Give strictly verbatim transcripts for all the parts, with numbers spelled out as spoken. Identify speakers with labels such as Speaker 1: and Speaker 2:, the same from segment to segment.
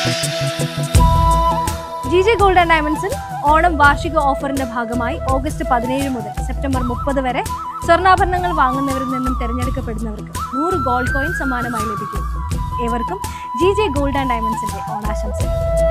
Speaker 1: G J Gold and Diamonds in Onam വാർഷിക ഓഫറിന്റെ ഭാഗമായി August പതിനേഴ് മുതൽ സെപ്റ്റംബർ മുപ്പത് വരെ സ്വർണ്ണാഭരണങ്ങൾ വാങ്ങുന്നവരിൽ നിന്നും തിരഞ്ഞെടുക്കപ്പെടുന്നവർക്ക് നൂറ് ഗോൾഡ് കോയിൻ സമ്മാനമായി ലഭിക്കും. ഏവർക്കും G J Gold and Diamonds-ന്റെ ഓണാശംസകൾ.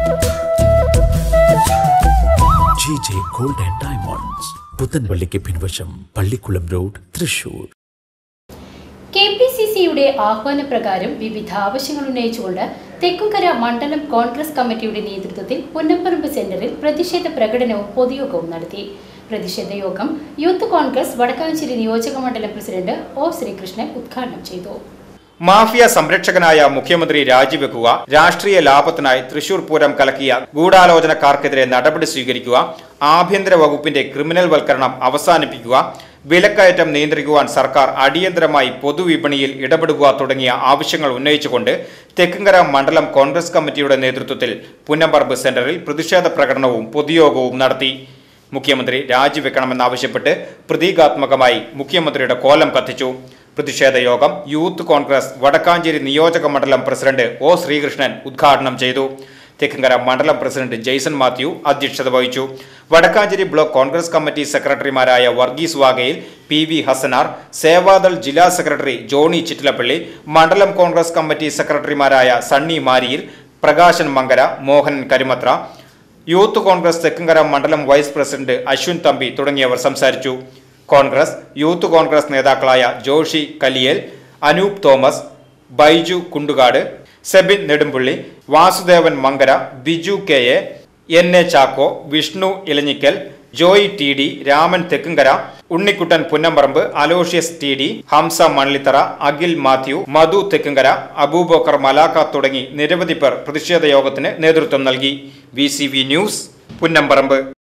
Speaker 2: G J Gold and Diamonds, പുത്തൻപള്ളിക്ക് പിൻവശം, Pallikkulam road, Thrissur.
Speaker 3: K P C സിയുടെ ആഹ്വാനപ്രകാരം വിവിധ ആവശ്യങ്ങൾ ഉന്നയിച്ചുകൊണ്ട് തെക്കുംകര മണ്ഡലം കോൺഗ്രസ് കമ്മിറ്റിയുടെ നേതൃത്വത്തിൽ പുന്നപ്പറമ്പ് സെന്ററിൽ പ്രതിഷേധ പ്രകടനവും പൊതുയോഗവും നടത്തി. പ്രതിഷേധ യോഗം യൂത്ത് കോൺഗ്രസ് വടക്കാഞ്ചേരി നിയോജക മണ്ഡലം പ്രസിഡന്റ് ഒ ശ്രീകൃഷ്ണൻ ഉദ്ഘാടനം ചെയ്തു.
Speaker 4: മാഫിയ സംരക്ഷകനായ മുഖ്യമന്ത്രി രാജിവെക്കുക, രാഷ്ട്രീയ ലാഭത്തിനായി തൃശൂർ പൂരം കലക്കിയ ഗൂഢാലോചനക്കാർക്കെതിരെ നടപടി സ്വീകരിക്കുക, ആഭ്യന്തര വകുപ്പിന്റെ ക്രിമിനൽ വൽക്കരണം അവസാനിപ്പിക്കുക, വിലക്കയറ്റം നിയന്ത്രിക്കുവാൻ സർക്കാർ അടിയന്തരമായി പൊതുവിപണിയിൽ ഇടപെടുക തുടങ്ങിയ ആവശ്യങ്ങൾ ഉന്നയിച്ചുകൊണ്ട് തെക്കുംകര മണ്ഡലം കോൺഗ്രസ് കമ്മിറ്റിയുടെ നേതൃത്വത്തിൽ പുന്നപ്പറമ്പ് സെന്ററിൽ പ്രതിഷേധ പ്രകടനവും പൊതുയോഗവും നടത്തി. മുഖ്യമന്ത്രി രാജിവെക്കണമെന്നാവശ്യപ്പെട്ട് പ്രതീകാത്മകമായി മുഖ്യമന്ത്രിയുടെ കോലം കത്തിച്ചു. പ്രതിഷേധ യോഗം യൂത്ത് കോൺഗ്രസ് വടക്കാഞ്ചേരി നിയോജക മണ്ഡലം പ്രസിഡന്റ് ഒ ശ്രീകൃഷ്ണൻ ഉദ്ഘാടനം ചെയ്തു. തെക്കുംകര മണ്ഡലം പ്രസിഡന്റ് ജെയ്സൺ മാത്യു അധ്യക്ഷത വഹിച്ചു. വടക്കാഞ്ചേരി ബ്ലോക്ക് കോൺഗ്രസ് കമ്മിറ്റി സെക്രട്ടറിമാരായ വർഗീസ് വാഗയിൽ, പി വി ഹസനാർ, സേവാദൾ ജില്ലാ സെക്രട്ടറി ജോണി ചിറ്റിലപ്പള്ളി, മണ്ഡലം കോൺഗ്രസ് കമ്മിറ്റി സെക്രട്ടറിമാരായ സണ്ണി മാരിയിൽ, പ്രകാശൻ മങ്കര, മോഹൻ കരിമത്ര, യൂത്ത് കോൺഗ്രസ് തെക്കുംകര മണ്ഡലം വൈസ് പ്രസിഡന്റ് അശ്വിൻ തമ്പി തുടങ്ങിയവർ സംസാരിച്ചു. കോൺഗ്രസ് യൂത്ത് കോൺഗ്രസ് നേതാക്കളായ Joshi Kaliyel, Anoop Thomas, Baiju Kundukad, Sebin Nedumpully, Vasudevan Mankara, Biju K A, N A Chacko, Vishnu Elanjikkal, Joy T D, Raman Thekkumkara, Unnikuttan Punnamparamb, Aloysius T D, Hamza Mannithara, Akhil Mathew, Madhu Thekkumkara, Abubakar Malakka തുടങ്ങി നിരവധി പേർ പ്രതിഷേധ യോഗത്തിന് നേതൃത്വം നൽകി. V C V news, Punnamparambu.